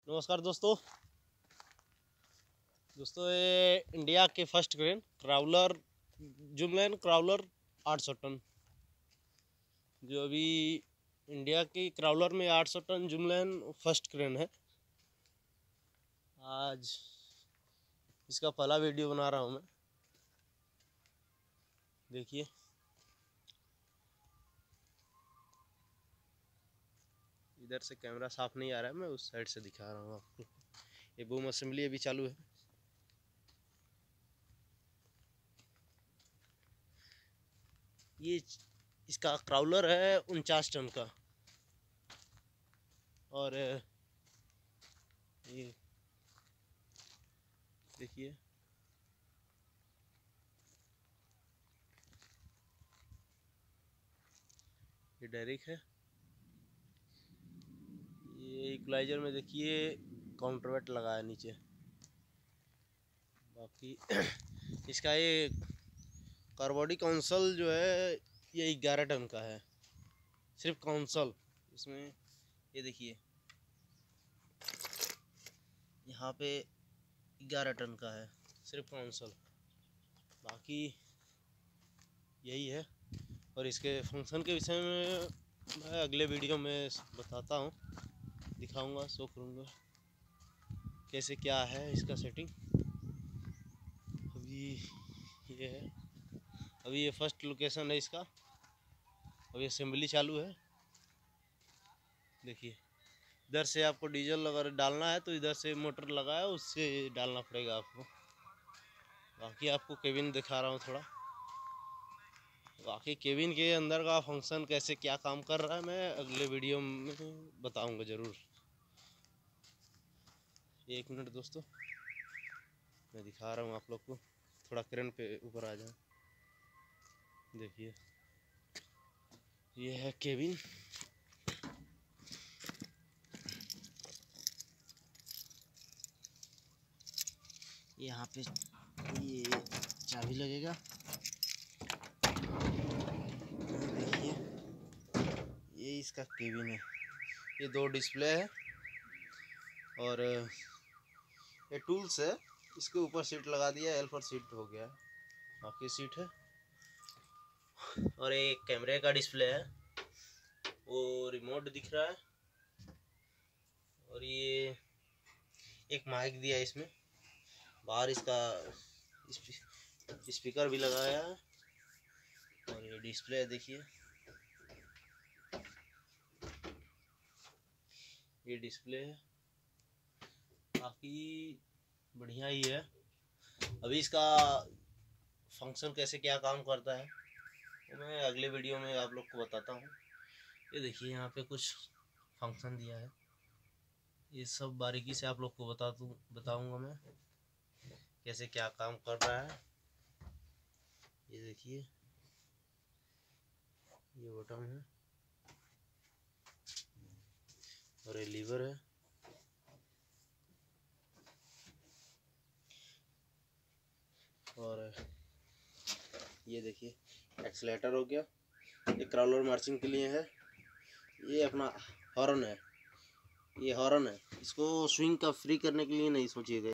नमस्कार दोस्तों ये इंडिया के फर्स्ट क्रेन क्राउलर जुमलैन क्राउलर 800 टन, जो अभी इंडिया की क्राउलर में 800 टन जुमलैन फर्स्ट क्रेन है। आज इसका पहला वीडियो बना रहा हूँ मैं। देखिए इधर से कैमरा साफ नहीं आ रहा है, मैं उस साइड से दिखा रहा हूँ आपको। ये बूम असेंबली अभी चालू है। ये इसका क्राउलर है 49 टन का, और ये देखिए ये डेरिक है। ये इक्वलाइजर में देखिए काउंटरवेट लगा है नीचे। बाकी इसका ये कार्बोडी काउंसल जो है ये 11 टन का है, सिर्फ काउंसल। इसमें ये देखिए यहाँ पे 11 टन का है, सिर्फ काउंसल। बाकी यही है, और इसके फंक्शन के विषय में मैं अगले वीडियो में बताता हूँ, दिखाऊंगा, शो करूँगा कैसे क्या है इसका सेटिंग। अभी ये है, अभी ये फर्स्ट लोकेशन है इसका। अभी असेंबली चालू है। देखिए इधर से आपको डीजल अगर डालना है तो इधर से मोटर लगा है, उससे डालना पड़ेगा आपको। बाकी आपको केबिन दिखा रहा हूँ थोड़ा। बाकी केबिन के अंदर का फंक्शन कैसे क्या काम कर रहा है मैं अगले वीडियो में बताऊंगा ज़रूर। एक मिनट दोस्तों, मैं दिखा रहा हूँ आप लोग को। थोड़ा क्रेन पे ऊपर आ जाए। देखिए ये है केबिन। यहाँ पे ये चाबी लगेगा। देखिए ये इसका केबिन है। ये 2 डिस्प्ले है, और ये टूल्स है। इसके ऊपर सीट लगा दिया, एल पर सीट हो गया। बाकी सीट है, और एक कैमरे का डिस्प्ले है, वो रिमोट दिख रहा है। और ये एक माइक दिया है इसमें। बाहर इसका स्पीकर भी लगाया है, और ये डिस्प्ले देखिए, ये डिस्प्ले है। काफ़ी बढ़िया ही है। अभी इसका फंक्शन कैसे क्या काम करता है तो मैं अगले वीडियो में आप लोग को बताता हूँ। ये देखिए यहाँ पे कुछ फंक्शन दिया है, ये सब बारीकी से आप लोग को बताऊँगा मैं कैसे क्या काम कर रहा है। ये देखिए ये बटन है, और ये लीवर है। और ये देखिए एक्सीलेटर हो गया। ये क्राउलर मार्चिंग के लिए है। ये अपना हॉर्न है, ये हॉर्न है। इसको स्विंग का फ्री करने के लिए नहीं सोचिएगा।